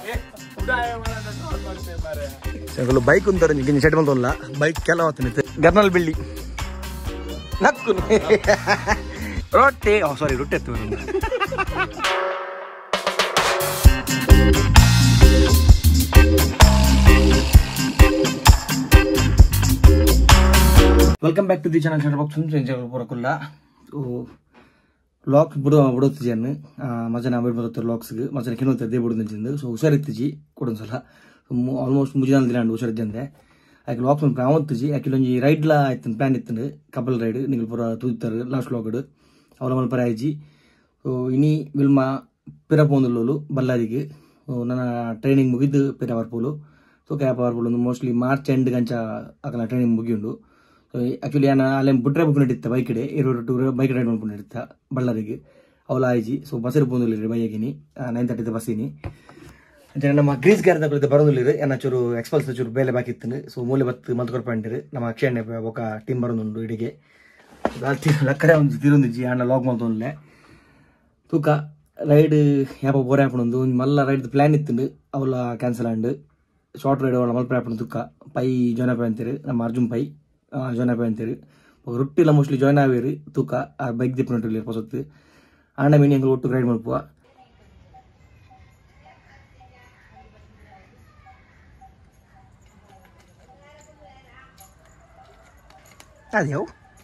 bike ಉಂಟಾರ set ಬಂತಲ್ಲ bike ಕೆಲ ಗರ್ನಲ್ ಬಿಳ್ಳಿ ನಕ್ಕು ರೊಟ್ಟಿ ಸಾರಿ ರೊಟ್ಟಿ ಎತ್ತು welcome back to the channel Shutterbox ಪೂರಕುಲ್ಲ ಲಾಕ್ಸ್ ಬಿಡೋತಿಜಿ ಮಜನ ಬಿಡ್ಬೋದು ಲಾಕ್ಸ್ಗೆ ಮಜನ ಕಿನ್ನೋತದ್ದೇ ಬಿಡೋದು ಸೊ ಹುಷಾರಿತ್ತಿಜಿ ಕೊಡೊಂದ್ಸಲ ಆಲ್ಮೋಸ್ಟ್ ಮುಜಿನಾಲ್ ದಿನ ಹುಷಾರಿದ್ದಂದೆ ಆಯ್ಕೆ ಲಾಕ್ಸ್ ಅವತ್ತಿಜಿ ಆಯ್ಕೆ ಒಂಜಿ ರೈಡ್ಲ ಆಯ್ತು ಪ್ಲಾನ್ ಇತ್ತು ಕಪಲ್ ರೈಡ್ ನೀವು ಪೂರ ತೂತಾರೆ ಲಾಸ್ಟ್ ಲಾಕ್ಡ್ ಅವಳ ಮಲ್ಪರ ಆಯ್ಜಿ ಸೊ ಇನಿ ವಿಲ್ಮಾ ಪಿರ ಪೋಂದುಲ್ಲೋಲು ಬಳ್ಳಾರಿಗೆ ನನ್ನ ಟ್ರೈನಿಂಗ್ ಮುಗಿದು ಪಿರ ಬರ್ಪೋಲು ಸೊ ಕ್ಯಾಪ್ ಬರ್ಪೋಲು ಒಂದು ಮೋಸ್ಟ್ಲಿ ಮಾರ್ಚ್ ಎಂಡ್ ಗಂಚ ಆಗಲ ಟ್ರೈನಿಂಗ್ ಮುಗಿಯುಂಡು ಸೊ ಆ್ಯಕ್ಚುಲಿ ನಾನು ಅಲ್ಲೇ ಬುಟ್ರೆ ಬುಕ್ಕೊಂಡಿತ್ತ ಬೈಕ್ಡೆ ಇರೋ ಬೈಕ್ ರೈಡ್ ಮಾಡ್ಕೊಂಡಿರ್ತ ಬಳ್ಳಾರಿಗೆ ಅವಳ ಆಯ್ಜಿ ಸೊ ಬಸ್ಸಲ್ಲಿ ಪೋಂದುಲ್ಲಿರಿ ಬೈಯಾಗಿನಿ 9:30 ಬಸ್ಸಿನಿ ಅಂಚೆ ನಮ್ಮ ಗ್ರೀಸ್ ಗ್ಯಾರ್ ತಗೊಳ್ಳಿದ್ದೆ ಬರೋದಿಲ್ಲ ಏನಚೂರು ಎಕ್ಸ್ಪಲ್ಸ್ ಚೂರು ಬೇಲೆ ಬಾಕಿತ್ತು ಸೊ ಮೂಲೆ ಬತ್ತು ಮಲ್ತು ಕೊಡ್ಕೊಂಡಿರಿ ನಮ್ಮ ಅಕ್ಷಯಣ್ಣ ఒక ಟೀಮ್ ಬರೋದುಂಡು ಇಡಿಗೆ ಲಕ್ಕರೆ ಒಂದು ತಿರುಂದಿಜ್ಜಿ ಅಣ್ಣ ಲಾಗ್ ಮಾಡ್ತೊಂಡ್ಲೆ ತೂಕ ರೈಡ್ ಯಾಪ ಬೋರೆ ಹಾಪಣೊಂದು ಮಲ್ಲ ರೈಡ್ ಪ್ಲಾನ್ ಇತ್ತು ಅವಳ ಕ್ಯಾನ್ಸಲ್ ಆಂಡ್ ಶಾರ್ಟ್ ರೈಡ್ ಅವಳ ಮಲ್ಪ ಹಾಪಣ ತುಕ್ಕ ಪೈ ಜಾಯ್ನ್ ಆಪೆ ಅಂತೀರಿ ನಮ್ಮ ಅರ್ಜುನ್ ಪೈ ಜಾಯ್ನ್ ಆಪೆ ಅಂತೀರಿ ರೊಟ್ಟಿಲ್ಲ ಮೋಸ್ಟ್ಲಿ ಜಾಯ್ನ್ ಆವೇರಿ ತೂಕ ಆ ಬೈಕ್ ದಿಪ್ಪಿನೊಟ್ಟಿಲ್ಲ ಹೊಸತ್ತು ಅಣ್ಣ ಮೀನಿ ಹೆಂಗೆ ಒಟ್ಟು ರೈಡ್ ಮಾಡ್ಪುವ ಅದ್ಯಾವು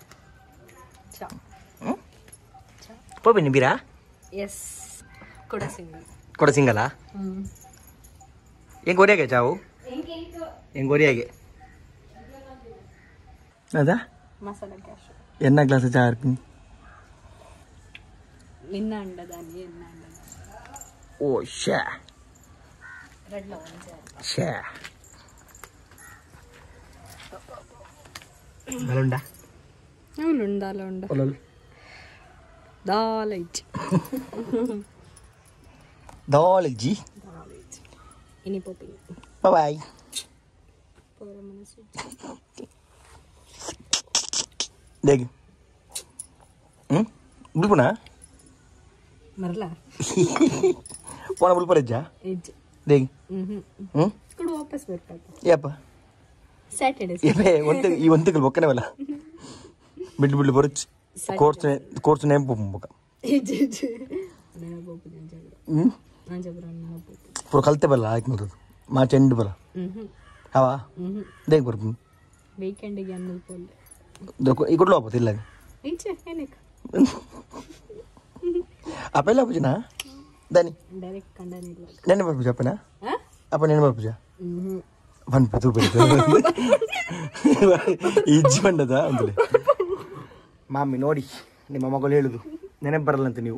ಪೋಬಿನಿ ಬೀರಾ ಎಸ್ ಕೊಡ ಸಿಂಗಲ್ಲ ಹೆಂಗೆ ಒರಿಯಾಗೆ ಚಾವು ಹೆಂಗೆ ಒರಿಯಾಗೆ ಅದಾ ಮಸಾಲ ಕ್ಯಾಶ್ ಎನ್ನ ಗ್ಲಾಸ್ ಚಾ ಇರ್ತೀನಿ ನಿನ್ನ ಅಂಡದಾನಿ ಓ ಶಾ ಶಾ ಬಲುಂಡ ಅವಳುಂಡ ಒಲಲ್ ದಾಲೈಜಿ ದಾಲೈಜಿ ಇನಿ ಪೋಪಿ ಬಾಯ್ ಪೋರ ಮನಸ್ಸು ದೇಗಿ ಬುಲ್ಪುನ ಮರಲ ಪೋನ ಬುಲ್ಪರಜ್ಜ ಎಜ್ ದೇಗಿ ಕೊಡು ವಾಪಸ್ ಬರ್ಬೇಕು ಯಪ್ಪ ಸ್ಯಾಟರ್ಡೇ ಈ ಒಂತಿಗಳು ಬೊಕ್ಕನೇವಲ್ಲ ಬಿಡ್ಲು ಬರುಚ್ ಕೋರ್ಸ್ ನೇಮ್ ಪೋಕ ಪೂರ ಕಲ್ತೆ ಬಲ್ಲ ಆಯ್ತು ನೋಡೋದು ಮಾರ್ಚ್ ಎಂಡ್ ಬಲ್ಲ ಹವಾ ದೇಗ್ ಬರ್ತೀನಿ ವೀಕೆಂಡಿಗೆ ಅನ್ನಲ್ಪೋಲ್ ಈ ಕೊಡ್ಲು ವಾಪಸ್ ಇಲ್ಲ ಅಪ್ಪೆಲ್ಲ ಪೂಜನಾ ದಾನಿ ಡೈರೆಕ್ಟ್ ಕಂಡನಿಲ್ಲ ನೆನ್ನೆ ಬರ್ಪೂಜ ಅಪ್ಪನ ಅಪ್ಪ ನೆನ್ನೆ ಬರ್ಪೂಜ ಬಂದ್ಬಿಟ್ಟು ಇಜ್ಜಿ ಬಂಡದ ಅಂತಲೇ ಮಾಮಿ ನೋಡಿ ನಿಮ್ಮ ಮಗಳು ಹೇಳುದು ನೆನಪು ಬರಲ್ಲಂತ ನೀವು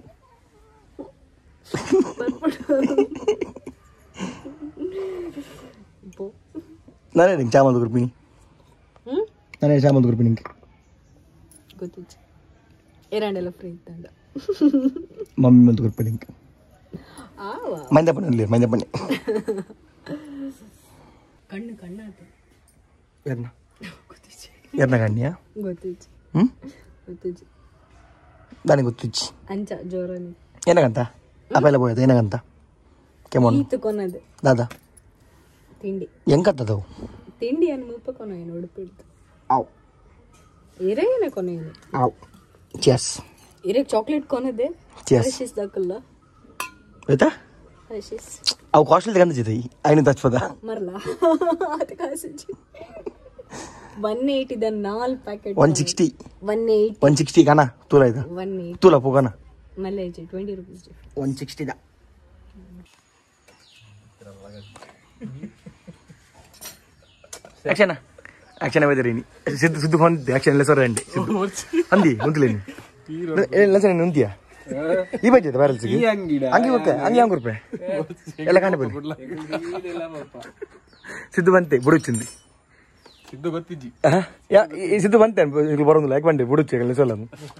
ನಾನೇ ನಿಂಗೆ ಚಾಮಂದು ಕೊಡ್ತೀನಿ ನಾನೇ ಚಾಮಂದು ಕೊಡ್ತೀನಿ ನಿಂಗೆ ಗೊತ್ತಿತ್ತು ಏರಾಂಡೆಲ್ಲ ಫ್ರೀ ಇತ್ತಂಡ ಮಮ್ಮಿ ಮಂದು ಕೊಡ್ತೀನಿ ನಿಂಗೆ ಮಂದಪ್ಪನಲ್ಲಿ ಮಂದಪ್ಪಣ್ಣೆ ಕಣ್ಣು ಕಣ್ಣಾತು ಎರ್ನ ಎರ್ನ ಕಣ್ಣಿಯಾ ಗೊತ್ತಿತ್ತು ಗೊತ್ತಿತ್ತು దానికి గుర్తొచ్చి అంచ జోరని ఏనగంత అప్పల పోయేది ఏనగంత కేమోన్ ఈత కొన్నది దాదా తిండి ఎంకత్తదు తిండి అని ముప్ప కొనయను ఉడిపిడ్ತು ఆవ్ ఇరేనే కొనయను ఆవ్ చెస్ ఇరే చాక్లెట్ కొనదే హర్షిస్ దక్కల్ల ఏతా ಹರ್ಷೀಸ್ ಅವು ಕಾಸ್ಟ್ಲಿ ತಗೊಂಡು ಜಿತೈ ಐನು ತಚ್ಚದ ಮರಲಾ ಅದು ಕಾಸಿಜಿ 180 ದ 4 ಪ್ಯಾಕೆಟ್ 160 180 ಕಾನ ತೂಲ ಇದು 180 ತೂಲ ಪೋಗನ ಮಲ್ಲೆ 20 ರೂಪೀಸ್ 160 ದ ಆಕ್ಷನ್ ಆಕ್ಷನ್ ಅವದರಿನಿ ಸಿದ್ದು ಹೊಂದಿ ಆಕ್ಷನ್ ಲೆಸರ್ ಅಂಡಿ ಅಂದಿ ಹೊಂದಿಲೇನಿ ಲೆಸರ್ ನುಂತಿಯಾ ಈ ಬಜ್ಜದ ಬರಲ್ಸಿಗೆ ಅಂಗಿ ಓಕೆ ಅಂಗಿ ಹಂಗೆ ರೂಪಾಯಿ ಎಲ್ಲ ಕಾಣೆ ಬನ್ನಿ ಸಿದ್ದು ಬಂತೆ ಬುಡುಚಿಂದಿ ಸಿದ್ದು ಬತ್ತಿಜ್ಜಿ ಸಿದ್ದು ಬಂತೆ ಬರೋದಿಲ್ಲ ಯಾಕೆ ಬಂದೆ ಬುಡುಚಿ ಸೋಲ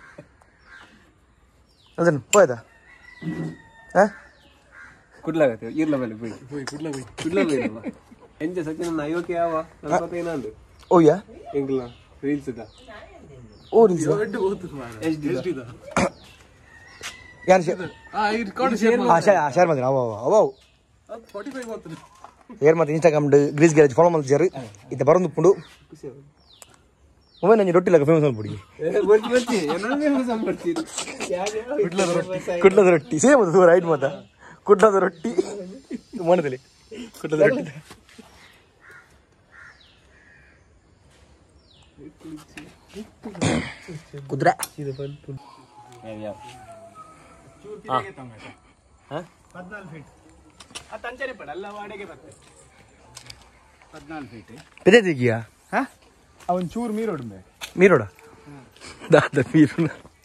ಅದನ್ನು ಹೋಯ್ತಾ ಹಾಂ ಕುಡ್ಲಾಗತ್ತೆ ಇರ್ಲ ಮೇಲೆ ಹೋಯ್ ಕುಡ್ಲ ಎಂಜ ಸತ್ಯ ನನ್ನ ಅಯೋಕೆ ಯಾವ ನಲ್ಪತ್ತ ಏನಂದು ಓಯ್ಯಾ ಎಂಗ್ಲ ರೀಲ್ಸ್ ಇದ ಓ ರೀಲ್ಸ್ ಯಾರು ಶೇರ್ ಮಾಡಿದ್ರು ಅವ ಏರ್ ಮತ್ತೆ ಇನ್ಸ್ಟಾಗ್ರಾಮ್ ಗ್ರೀಸ್ ಗ್ಯಾರೇಜ್ ಫಾಲೋ ಮಾಡ್ತಿದ್ದಾರೆ ಇದು ಬರೋದು ಪುಂಡು ಒಮ್ಮೆ ನಂಗೆ ರೊಟ್ಟಿ ಲಾಗ ಫೇಮಸ್ ಮಾಡ್ಬಿಡಿ ಕುಡ್ಲದ ರೊಟ್ಟಿ ಸೇಮ್ ಅದು ರೈಟ್ ಮಾತಾ ಕುಡ್ಲದ ರೊಟ್ಟಿ ಮನದಲ್ಲಿ ಕುಡ್ಲದ ರೊಟ್ಟಿ ಕುದ್ರೆ పెద్ద దిగియా ಅವನ್ ಚೂರು ಮೀರೋಡ್ మీరోడా దాదా మీరు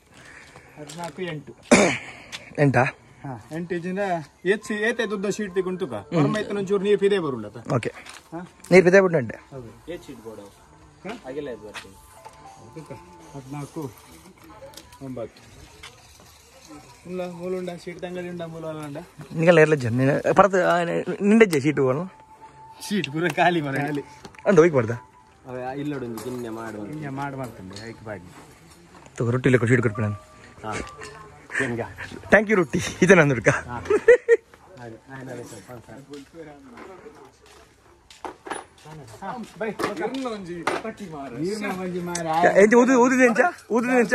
14 ಎಂಟಾ 8 ಇಂಚಿನ ಏತೆ ದುಡ್ಡ ಶೀಟ್ ತಿಗುಂಟುಕ ಹೊರಮೈತನ ಚೂರು ನೀರು ಪಿದೆ ಬರುಲ್ಲತ ಓಕೆ ನೀರು ಪಿದೆ ಬಿಟ್ಟಂತೆ ಹೌದು ಏತ್ ಶೀಟ್ ಬೋರ್ಡ್ ಆಗಿಲ್ಲ ಇದು ಬರ್ತದೆ 14 9 ಮುಲ್ಲ ಮೂಲುಂಡ ಶೀಟ್ ತಂಗಡಿ ಉಂಡ ಮೂಲವಲ್ಲ ನಿಗಲ್ಲ ಇರಲ್ಲ ಜನ ಪರತ ನಿಂಡೆಜ್ಜೆ ಶೀಟು ಅವನು ಶೀಟ್ ಪೂರ ಖಾಲಿ ಮರ ಖಾಲಿ ಅಂದ ಹೋಗಿ ಬರ್ದ ಇಲ್ಲೊಂದು ಗಿನ್ನೆ ಮಾಡುವ ಹಿಂಗೆ ಮಾಡ್ತಂದೆ ಹೈಕ್ ಬಾಗಿ ತಗೋ ರೊಟ್ಟಿ ಲೆಕ್ಕ ಶೀಟ್ ಕೊಟ್ಬಿಡ ಥ್ಯಾಂಕ್ ಯು ರೊಟ್ಟಿ ಇದೆ ನಂದು ಹುಡ್ಕ ಎಂಚ ಊದಿದೆ ಎಂಚ ಊದಿದೆ ಎಂಚ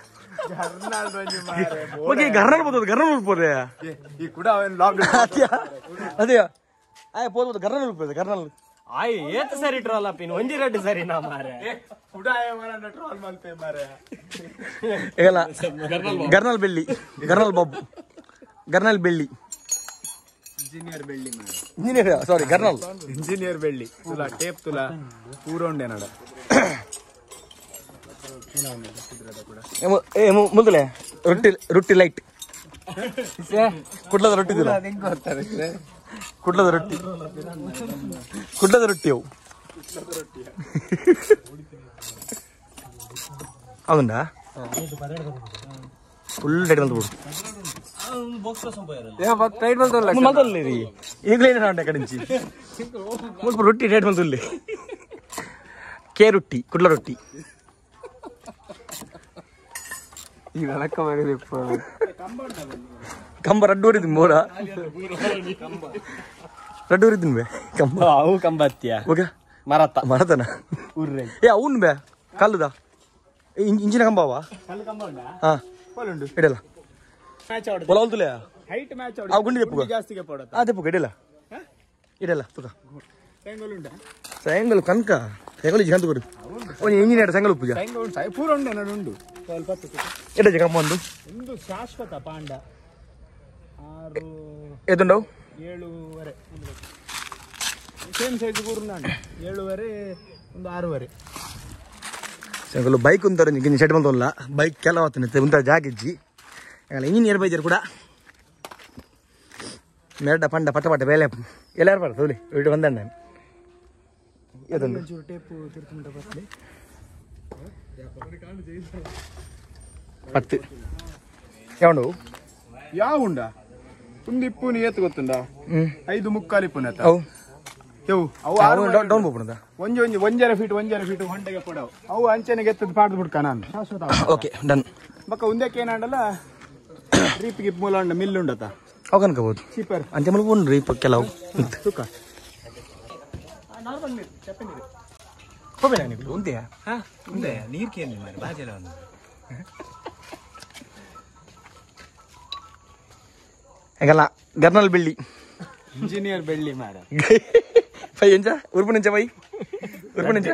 ಓಕೆ ಗರ್ನಲ್ ಬೋದ ಗರ್ನಲ್ ಉಳ್ಪೋದೆ ಈ ಕೂಡ ಲಾಕ್ ಅದೇ ಆಯ್ ಪೋದ ಗರ್ನಲ್ ಉಳ್ಪೋದೆ ಗರ್ನಲ್ ಆಯ್ ಏತ್ ಸರಿ ಟ್ರೋಲ್ ಅಪ್ಪಿನ ಒಂಜಿ ರೆಡ್ಡಿ ಸರಿ ನಾ ಮಾರೆ ಉಡಾಯ ಮಾರಣ್ಣ ಟ್ರೋಲ್ ಮಲ್ಪೆ ಮಾರೆ ಹೇಗಲ್ಲ ಗರ್ನಲ್ ಬೆಳ್ಳಿ ಗರ್ನಲ್ ಬಾಬು ಗರ್ನಲ್ ಬೆಳ್ಳಿ ಇಂಜಿನಿಯರ್ ಬೆಳ್ಳಿ ಮಾರೆ ಇಂಜಿನಿಯರ್ ಸಾರಿ ಗರ್ನಲ್ ಇಂಜಿನಿಯರ್ ಬೆಳ್ಳಿ ತುಲಾ ಟೇಪ್ ತುಲಾ ಪೂರೋಂಡೆ ನಡ ಮುಂದಲೆ ರೊಟ್ಟಿ ರೊಟ್ಟಿ ಲೈಟ್ ಕುಡ್ಲದ ರೊಟ್ಟಿ ಕುಡ್ಲದ ರೊಟ್ಟಿ ಕುಡ್ಲದ ರೊಟ್ಟಿ ಅವು అవునా ಫುಲ್ ಟೈಟ್ ಬಂದು ಬಿಡು ಟೈಟ್ ಬಂತಲ್ಲ ಮೊದಲು ಈಗಲೇ ಅಕ್ಕಡಿ నుంచి ಮುಲ್ಪ ರೊಟ್ಟಿ ಟೈಟ್ ಬಂತು ಕೆ ರೊಟ್ಟಿ ಕುಡ್ಲ ರೊಟ್ಟಿ ಈಗ ಲೆಕ್ಕ ಮಾಡಿದೆ ಕಂಬ ರಡ್ಡೂರಿದ್ದು ಮೋಡ ರಡ್ಡೂರಿದ್ದೀನಿ ಬೇ ಕಂಬ ಅವು ಕಂಬತ್ಯ ಹೋಗ ಮರತ ಮರತನ ಏ ಅವನ್ ಬೇ ಕಲ್ಲುದ ಇಂಜಿನ ಕಂಬ ಅವ ಹಾ ಇಡಲ್ಲ ಹೊಲ ಹೊಲ್ತುಲೆ ಹೈಟ್ ಮ್ಯಾಚ್ ಅವು ಗುಂಡಿ ತೆಪ್ಪುಗ ಜಾಸ್ತಿಗೆ ಪಡತ ಆ ತೆಪ್ಪುಗ ಇಡಲ್ಲ ಇಡಲ್ಲ ತುಕ ಸೆಂಗಲುಂಡ ಸಾಯಂಕಾಲ ಕನಕ ಸಾಯಂಕಾಲ ಜಿಗಂತ ಕೊಡು ಒಂದು ಇಂಜಿನಿಯರ್ ಸಾಯಂಕಾಲ ಪೂಜಾ ಸೆಂಗಲುಂಡ ಪೂರ ಉಂಡೆ ನಡುಂಡು ಸ್ವಲ್ಪ ಎಡ ಕಂಬ ಒಂದು ಶಾಶ್ವತ ಪಾಂಡ 6 ಎದುಂಡವು 7.5 ಸೇಮ್ ಸೈಜ್ ಪೂರ್ಣ 7.5 ಒಂದು 6.5 ಸಾಯಂಕಾಲ ಬೈಕ್ ಉಂತಾರೆ ನಿಮಗೆ ಶೆಟ್ ಬಂತಲ್ಲ ಬೈಕ್ ಕೆಲ ಹೊತ್ತನೆ ಉಂಟ ಜಾಗಿಜ್ಜಿ ಇಂಜಿನಿಯರ್ ಬೈಜರ್ ಕೂಡ ಮೆರಡ ಪಂಡ ಪಟ ಪಟ ಬೇಲೆ ಎಲ್ಲಾರು ಬರ್ತದೆ ಇಟ್ಟು ಬಂದ ಇದೊಂದು ಟೇಪು ತಿರ್ಕೊಂಡ ಬರ್ತದೆ ಪತ್ತು ಯಾವುದು ಯಾವ ಉಂಡ ಒಂದು ಇಪ್ಪುನಿ ಏತ್ ಗೊತ್ತುಂಡ 5.75 ಇಪ್ಪುನ ಅವು ಅವು ಡೌನ್ ಹೋಗ್ಬಿಡದ ಒಂಜರ ಫೀಟ್ ಹೊಂಡೆಗೆ ಕೊಡವು ಅವು ಅಂಚೆನೆಗೆ ಎತ್ತದ ಪಾಡ್ದು ಬಿಡ್ಕ ನಾನು ಶಾಶ್ವತ ಓಕೆ ಡನ್ ಬಕ್ಕ ಒಂದಕ್ಕೆ ಏನಾಡಲ್ಲ ರೀಪ್ ಗಿಪ್ ಮೂಲ ಉಂಡ ಮಿಲ್ ಉಂಡತ ಅವು ಕನ್ಕೋಬಹುದು ಚೀಪರ್ ಅಂಚೆ ಮಲ್ಕೊಂಡು ರೀ ಕೆಲವು ಸುಖ ನಾರ್ಮಲ್ ನೀರು ಚಪ್ಪೆ ನೀರು ಹೋಗ್ಬೇಡ ನೀವು ಉಂತೆಯಾ ಉಂಡೆ ನೀರು ಕೇಳಿ ಮಾರಿ ಬಾಜೆಲ್ಲ ಒಂದು ಹೆಂಗಲ್ಲ ಗರ್ನಲ್ ಬೆಳ್ಳಿ ಇಂಜಿನಿಯರ್ ಬೆಳ್ಳಿ ಮಾರ ಪೈ ಎಂಚ ಉರ್ಪು ನಿಂಚ ಪೈ ಉರ್ಪು ನಿಂಚ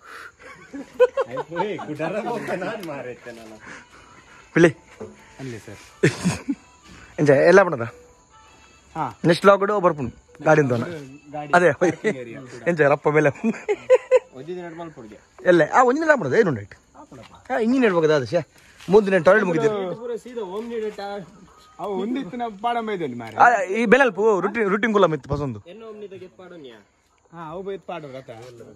ಬಿಳಿ ಅಲ್ಲಿ ಸರ್ ಎಂಚ ಎಲ್ಲ ಪಣದ ಹಾ ನೆಕ್ಸ್ಟ್ ಲಾಗ್ ಬರ್ಪುಣ್ ಗಾಡಿ ಅಂತ ಅದೇ ಎಂಚ ರಪ್ಪ ಬೆಲೆ ಎಲ್ಲ ಆ ಒಂದಿನ ಮಾಡೋದು ಏನು ರೈಟ್ ಇಂಜಿನ್ ಇಡ್ಬೇಕದ ಅದು ಶೇ ಮುಂದಿನ ಟಾಯ್ಲೆಟ್ ಮುಗಿದಿತ್ತು ಅವು ಒಂದಿತ್ತಿನ ಪಾಡ ಮೈದಲ್ಲಿ ಮಾರ ಈ ಬೆಲಲ್ಪು ರುಟಿನ್ ಕುಲ ಮಿತ್ತು ಪಸಂದು ಹಾ ಅವು ಬೈತ್ ಪಾಡು ರಥ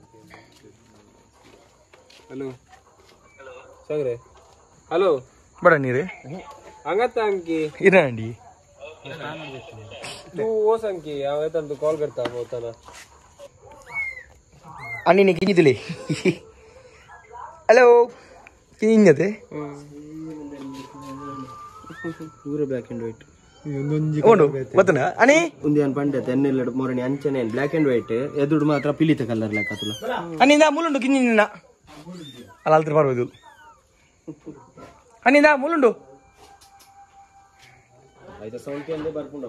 ಹಲೋ ಸಗರೆ ಹಲೋ ಬಡ ನೀರು ಹಂಗತ್ತ ಅಂಕಿ ಇರಂಡಿ तू वो संकी यावेतन तू कॉल करता होताना आणि नी किंजितले हॅलो किंजते पूरे ब्लॅक एंड व्हाइट ಉಂಡು ಗೊತ್ತನ ಅನಿ ಉಂದಿಯನ್ ಪಂಡೆ ತೆನ್ನೆಲ್ಲ ಮೂರನೇ ಅಂಚನೆ ಬ್ಲಾಕ್ ಅಂಡ್ ವೈಟ್ ಎದುರು ಮಾತ್ರ ಪಿಲಿತ ಕಲರ್ ಲೆಕ್ಕ ತುಲ ಅನ್ನಿಂದ ಮುಳ್ಳುಂಡು ಕಿಂಜಿನ ಅಲ್ಲ ಅಲ್ತ್ರ ಬರ್ಬೋದು ಅನ್ನಿಂದ ಮುಳ್ಳುಂಡು ಆಯ್ತಾ ಸೌಂಡ್ ಕೇಂದ್ರ ಬರ್ಕೊಂಡು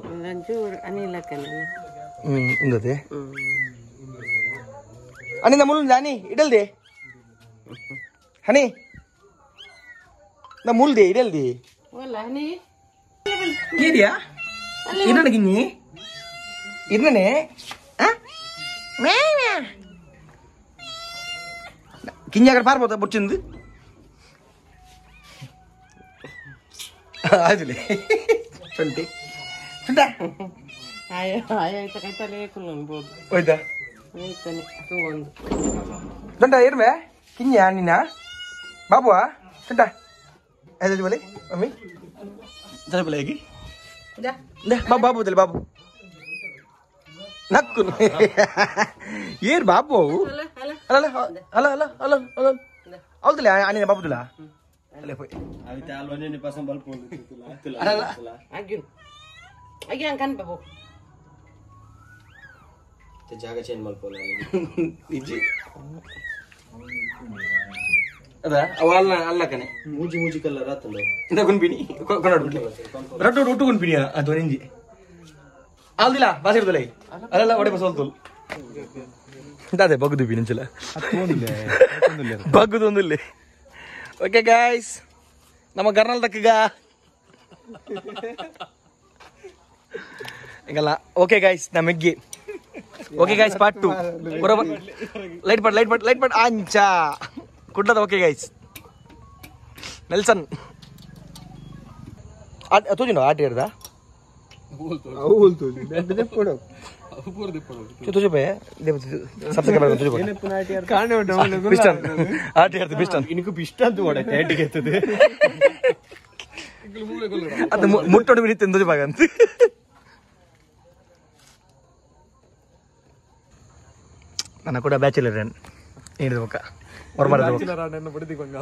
ಇಂಗತೆ ಅನ್ನಿಂದ ಮುಳ್ಳುಂಡು ಅನಿ ಇಡಲ್ದೆ ಹನಿ ನಾ ಮುಳ್ದೆ ಇಡಲ್ದಿ ಏರಿಯಾ ಇನ್ನ ಗಿನ್ನಿ ಇನ್ನನೆ కింజ అక్కడ పారిపోతా బొచ్చింది అదిలే ట్వంటీ పోయిదా దంట ఏర్మే కింజ నిన్న బాబువా దంట అదే బోలే మమ్మీ చదిపోలేకి బాబు బాబు వదిలే బాబు నక్కు ఏరు బాబు అలా అలా అలా అలా అలా అవుతులే అని బాబుతులా ಜಾಗ ಚೇಂಜ್ ಮಾಡ್ಕೊಳ್ಳ ಅದ ಅವ ಅಲ್ಲ ಅಲ್ಲ ಕಣೆ ಮೂಜಿ ಮೂಜಿ ಕಲರ್ ಆತಲ್ಲ ಇಂದ ಗುನ್ಪಿನಿ ಕೊನಾಡ್ಬಿಡ್ಲಿ ರಟ್ಟು ಒಟ್ಟು ಗುನ್ಪಿನಿಯ ಅದು ನಿಂಜಿ ಅಲ್ದಿಲ್ಲ ಬಾಸ್ ಇರ್ತಲ್ಲ ಅಲ್ಲ ಒಡೆ ಬಸ್ ಹೋಲ್ತಲ್ ಅದೇ ಬಗ್ದು ಪಿನಿಂಚಲ ಬಗ್ಗುದೊಂದಿಲ್ಲ ಓಕೆ ಗೈಸ್ ನಮ್ಮ ಗರ್ನಲ್ ತಕ್ಕಗ ಹಿಂಗಲ್ಲ ಓಕೆ ಗೈಸ್ ನಮಗೆ ಓಕೆ ಗೈಸ್ ಪಾರ್ಟ್ 2 ಬರೋಬರ್ ಲೈಟ್ ಪಟ್ ಅಂಚ ಕುಡ್ಲದ ಓಕೆ ಗೈಸ್ ನೆಲ್ಸನ್ ತೋಜಿನ ಆಟ ಇರ್ದ तुझे पे सबसे कलर तुझे कांडे उंटू पिस्टन आट यार पिस्टन इनको पिस्टन तो वाडे टैट गेतदे ಅದು ಮುಟ್ಟೋಡು ಬಿಡಿತ್ತು ತುಜೆ ಬಾಗಂತ ನನ್ನ ಕೂಡ ಬ್ಯಾಚುಲರ್ ರನ್ ಏನಿದೆ ಬಕ್ಕ ಹೊರಬಾರ ಬ್ಯಾಚುಲರ್ ರನ್ ಅನ್ನು ಬಿಡಿದಿಕೊಂಡ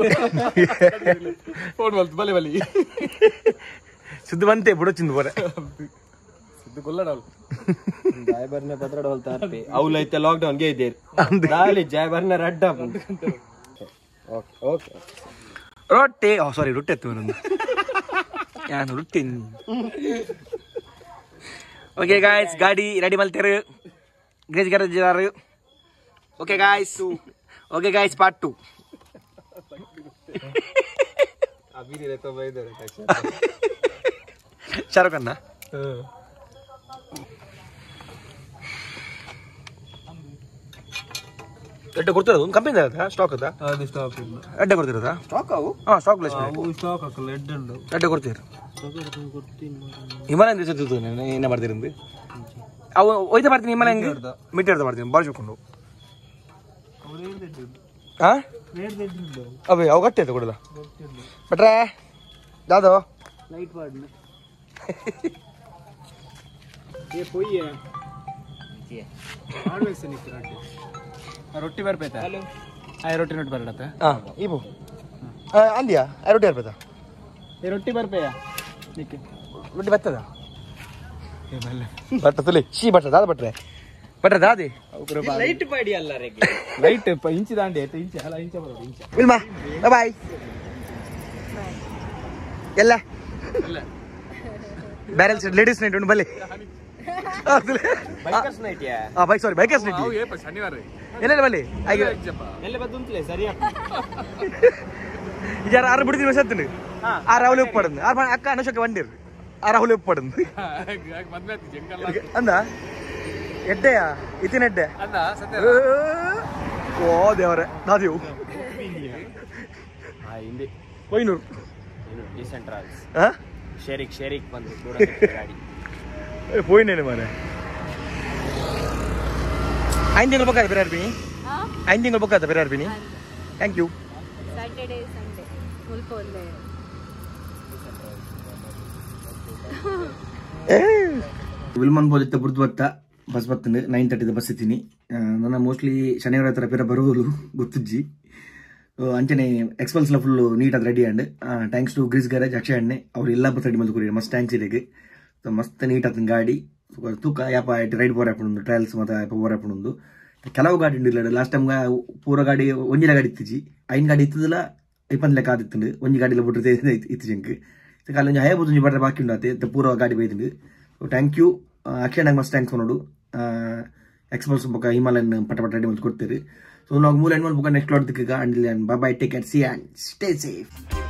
ಫೋನ್ ಬಲ್ತು ಬಲೆ ಬಲಿ ಸುದ್ದು ಬಂತೆ ಬಿಡೋಚಿಂದು ಬರೆ ಸುದ್ದು ಕೊಲ್ಲಡವಳು ಜಾಯಬರ್ನ ಪತ್ರಡವಲ್ ತಾರ್ಪೆ ಅವಲೈತೆ ಲಾಕ್ ಡೌನ್ ಗೆ ಇದ್ದೇರ್ ದಾಲಿ ಜಾಯಬರ್ನ ರಡ್ಡ ಓಕೆ ಓಕೆ ರೊಟ್ಟಿ ಸಾರಿ ರೊಟ್ಟಿ ಎತ್ತು ನಂದು ನಾನು ರೊಟ್ಟಿ ಓಕೆ ಗಾಯ್ಸ್ ಗಾಡಿ ರೆಡಿ ಮಲ್ತೇರು ಗ್ರೇಜ್ ಗ್ಯಾರೇಜ್ ಯಾರು ಓಕೆ ಗಾಯ್ಸ್ ಪಾರ್ಟ್ 2 ಅಭಿನಿ ರೇತ ಬೈದರೆ ಶಾರುಖ್ ಖಾನ್ ಎಡ್ಡೆ ಕೊಡ್ತಿರೋದು ಒಂದು ಕಂಪನಿ ಸ್ಟಾಕ್ ಅದ ಅದು ಸ್ಟಾಕ್ ಇಲ್ಲ ಎಡ್ಡೆ ಕೊಡ್ತಿರೋದಾ ಸ್ಟಾಕ್ ಅವು ಸ್ಟಾಕ್ ಲೆಸ್ ಅವು ಸ್ಟಾಕ್ ಹಾಕಲ್ಲ ಎಡ್ಡೆ ಎಡ್ಡೆ ಕೊಡ್ತೀರಿ ಹಿಮಾಲಯನ್ ದೇಶ ಏನ ಮಾಡ್ತೀರಂದು ಅವು ಒಯ್ದ ಮಾಡ್ತೀನಿ ಹಿಮಾಲಯ ಹೆಂಗೆ ಮೀಟರ್ದ ಮಾಡ್ತೀನಿ ಬಾಳ್ಸ್ಕೊಂಡು ಹಾ ಅವೇ ಅವು ಗಟ್ಟಿ ಅಂತ ಕೊಡಲ್ಲ ಬಟ್ರೆ ದಾದು ಲೈಟ್ ಪಾಡ್ನ ये कोई है ಆಳ್ವೆಸ್ ನಿಕ್ಕೆ ರೊಟ್ಟಿ ಬರ್ಬೇತಾ ಹಲೋ ಆ ರೊಟ್ಟಿ ನೋಟ್ ಬರಡತ ಹಾ ಇಬು ಅಂದಿಯಾ ಆ ರೊಟ್ಟಿ ಬರ್ಬೇತಾ ಈ ರೊಟ್ಟಿ ಬರ್ಬೇಯಾ ನಿಕ್ಕೆ ರೊಟ್ಟಿ ಬರ್ತದ ಬರ್ತದಲ್ಲಿ ಶೀ ಬರ್ತದ ಅದು ಬಟ್ರೆ ದಾದಿ ಲೈಟ್ ಪಾಡಿ ಅಲ್ಲ ರೆಗೆ ಲೈಟ್ ಇಂಚಿ ದಾಂಡಿ ಆಯ್ತು ಇಂಚಿ ಅಲ್ಲ ಇಂಚ ಬರೋದು ಇಂಚ ವಿಲ್ಮಾ ಬಾಯ್ ಎಲ್ಲ ಬ್ಯಾರಲ್ ಲೇಡೀಸ್ ನೈಟ್ ಉಂಟು ಬಲ್ಲಿ ಬೈಕರ್ಸ್ ನೈಟ್ ಯಾ ಬೈಕ್ ಸಾರಿ ಬೈಕರ್ಸ್ ನೈಟ್ ಅವು ಏಪ ಶನಿವಾರ ಎಲ್ಲ ಬಲ್ಲಿ ಹಾಗೆ ಎಲ್ಲ ಬದುಂತಲೇ ಸರಿಯಾ ಇದಾರ ಆರು ಬಿಡ್ತೀನಿ ಸತ್ತಿನ ಆ ರಾಹುಲ್ ಉಪ್ಪಡಂದು ಆ ಅಕ್ಕ ಅನುಷಕ್ಕೆ ಬಂದಿರು ಆ ರಾಹುಲ್ ಉಪ್ಪಡಂದು ಮದ್ವೆ ಜಂಗಲ್ ಅಂದ ಎಡ್ಡೆಯಾ ಇತ್ತಿನ ಎಡ್ಡೆ ಅಂದ ಸತ್ಯ ಓ ದೇವರೇ ನಾದೇವು ಹಿಂದೆ 500 ಡಿಸೆಂಟ್ರಲ್ಸ್ ಹಾ ಶೇರಿಕ್ ಬಂದು ದೂರ ಗಾಡಿ പോയിന്നേനെ മോനെ 5 ತಿಂಗಳು ಬೊಕ್ಕ ಬೇರೆ ಅರ್ಪಿನಿ 5 ತಿಂಗಳು ಬೊಕ್ಕ ಬೇರೆ ಅರ್ಪಿನಿ ಥ್ಯಾಂಕ್ ಯು ಸ್ಯಾಟರ್ಡೇ ಸಂಡೇ ಮುಲ್ಪ ಒಳ್ಳೆ ವಿಲ್ಮನ್ ಬೋದಿತ್ತ ಬುರ್ದು ಬತ್ತ ಬಸ್ ಬರ್ತಂಡು 9:30 ಬಸ್ ಇತ್ತೀನಿ ನನ್ನ ಮೋಸ್ಟ್ಲಿ ಶನಿವಾರ ಹತ್ರ ಬೇರೆ ಬರೋರು ಗೊತ್ತಿಜ್ಜಿ ಅಂಚನೆ ಎಕ್ಸ್ಪಲ್ಸ್ ಫುಲ್ ನೀಟ್ ಅದು ready and thanks to grease garage Akshay ಅಣ್ಣೆ ಅವ್ರು ಎಲ್ಲ ರೆಡಿ ಮಾಡಿ ಕೊಡಿ ಮಸ್ತ್ ಥ್ಯಾಂಕ್ಸ್ ಇದಕ್ಕೆ ಮಸ್ತ್ ನೀಟ್ ಆತನ ಗಾಡಿ ತೂಕ ಯಾಪ ರೈಡ್ ಬೋರ್ ಹಾಕೊಂಡು ಟ್ರಯಲ್ಸ್ ಮತ್ತು ಬೋರ್ ಹಾಕೊಂಡು ಕೆಲವು ಗಾಡಿ ಉಂಡಿಲ್ಲ ಲಾಸ್ಟ್ ಟೈಮ್ ಪೂರ ಗಾಡಿ ಒಂಜಿನ ಗಾಡಿ ಇತ್ತಿಜಿ ಐನ್ ಗಾಡಿ ಇತ್ತದಿಲ್ಲ ಇಪ್ಪತ್ತು ಲೆಕ್ಕ ಆದಿತ್ತು ಒಂಜಿ ಗಾಡಿಲ್ಲ ಬಿಟ್ಟರೆ ಇತ್ತು ಜಂಕ್ ಕಾಲೊಂದು ಹಯ ಬುದ್ಧಿ ಬಟ್ರೆ ಬಾಕಿ ಉಂಡಾತೆ ಪೂರ ಗಾಡಿ ಬೈದು ಸೊ ಥ್ಯಾಂಕ್ ಯು ಅಕ್ಷಯ್ ನಂಗೆ ಮಸ್ತ್ ಥ್ಯಾಂಕ್ಸ್ ನೋಡು ಎಕ್ಸ್ಪಲ್ಸ್ ಬೊಕ್ಕ ಹಿಮಾಲಯನ್ ಪಟ ರೆಡಿ ಮಾಡಿ ಕೊಡ್ತೀರಿ ಸೊ ನಾವು ಮೂಲ ಹೆಣ್ಣು ಬೊಕ್ಕ ನೆಕ್ಸ್ಟ್ ನೋಡ್ತಿಕ್ಕ and bye bye take care see and stay safe